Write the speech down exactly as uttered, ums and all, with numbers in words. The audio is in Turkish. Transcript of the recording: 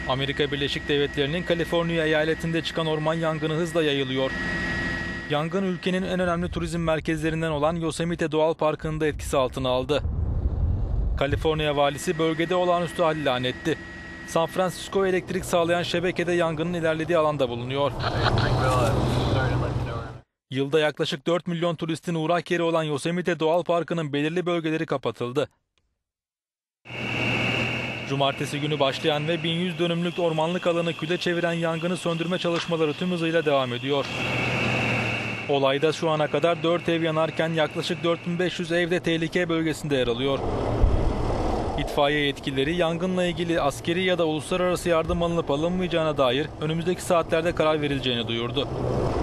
Amerika Birleşik Devletleri'nin Kaliforniya eyaletinde çıkan orman yangını hızla yayılıyor. Yangın ülkenin en önemli turizm merkezlerinden olan Yosemite Doğal Parkı'nı da etkisi altına aldı. Kaliforniya valisi bölgede olağanüstü hal ilan etti. San Francisco elektrik sağlayan şebekede yangının ilerlediği alanda bulunuyor. Yılda yaklaşık dört milyon turistin uğrak yeri olan Yosemite Doğal Parkı'nın belirli bölgeleri kapatıldı. Cumartesi günü başlayan ve bin yüz dönümlük ormanlık alanı küle çeviren yangını söndürme çalışmaları tüm hızıyla devam ediyor. Olayda şu ana kadar dört ev yanarken yaklaşık dört bin beş yüz ev de tehlike bölgesinde yer alıyor. İtfaiye yetkilileri yangınla ilgili askeri ya da uluslararası yardım alınıp alınmayacağına dair önümüzdeki saatlerde karar verileceğini duyurdu.